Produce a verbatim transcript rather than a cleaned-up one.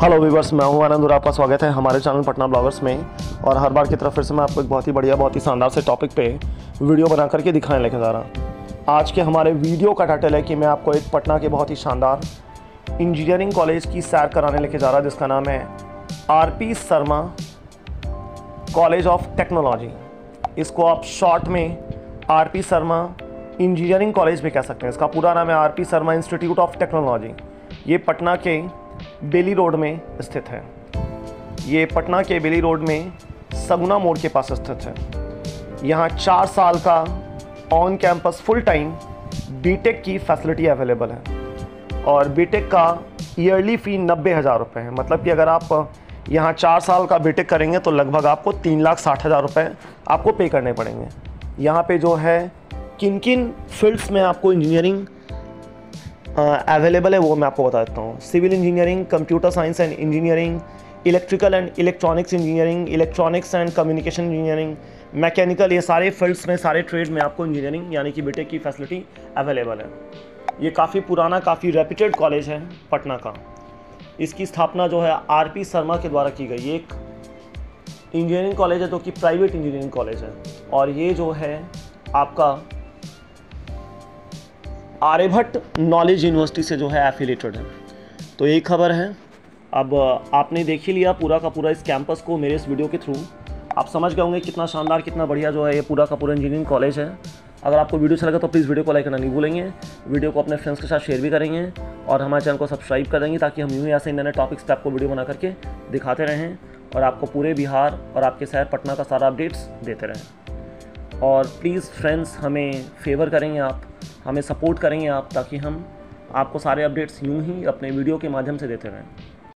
Hello viewers, मैं हूं आनंद और आपका स्वागत है हमारे चैनल पटना ब्लॉगर्स में। और हर बार की तरफ फिर से मैं आपको एक बहुत ही बढ़िया बहुत ही शानदार से टॉपिक पे वीडियो बना करके दिखाने लेके जा रहा हूं। आज के हमारे वीडियो का टाइटल है कि मैं आपको एक पटना के बहुत ही शानदार इंजीनियरिंग कॉलेज की सैर कराने लेके जा रहा है, जिसका नाम है R P Sharma college of technology. इसको आप शॉर्ट में R P Sharma engineering college भी कह सकते हैं। इसका पूरा नाम है R P Sharma institute of technology. ये पटना के बेली रोड में स्थित है। ये पटना के बेली रोड में सगुना मोड़ के पास स्थित है। यहाँ चार साल का on campus full time B Tech की फैसिलिटी अवेलेबल है और बीटेक का ईयरली फ़ी नब्बे हज़ार रुपये है। मतलब कि अगर आप यहाँ चार साल का बीटेक करेंगे तो लगभग आपको तीन लाख साठ हज़ार रुपये आपको पे करने पड़ेंगे। यहाँ पे जो है किन किन फील्ड्स में आपको इंजीनियरिंग अवेलेबल है वो मैं आपको बता देता हूँ। Civil engineering, computer science and engineering, electrical and electronics engineering, electronics and communication engineering, mechanical, ये सारे फील्ड्स में, सारे ट्रेड में आपको इंजीनियरिंग यानी कि बीटेक की फैसिलिटी अवेलेबल है। ये काफ़ी पुराना, काफ़ी रेप्यूटेड कॉलेज है पटना का। इसकी स्थापना जो है आर पी शर्मा के द्वारा की गई। ये एक इंजीनियरिंग कॉलेज है जो कि प्राइवेट इंजीनियरिंग कॉलेज है और ये जो है आपका आर्यभट्ट नॉलेज यूनिवर्सिटी से जो है एफिलेटेड है। तो यही खबर है। अब आपने देख ही लिया पूरा का पूरा इस कैंपस को मेरे इस वीडियो के थ्रू। आप समझ गए होंगे कितना शानदार, कितना बढ़िया जो है ये पूरा का पूरा इंजीनियरिंग कॉलेज है। अगर आपको वीडियो अच्छा लगा तो प्लीज़ वीडियो को लाइक करना नहीं भूलेंगे। वीडियो को अपने फ्रेंड्स के साथ शेयर भी करेंगे और हमारे चैनल को सब्सक्राइब कर देंगे ताकि हम यूँ ही ऐसे नए नए टॉपिक्स पर आपको वीडियो बना करके दिखाते रहें और आपको पूरे बिहार और आपके शहर पटना का सारा अपडेट्स देते रहें। और प्लीज़ फ्रेंड्स, हमें फेवर करेंगे आप, हमें सपोर्ट करेंगे आप, ताकि हम आपको सारे अपडेट्स यूं ही अपने वीडियो के माध्यम से देते रहें।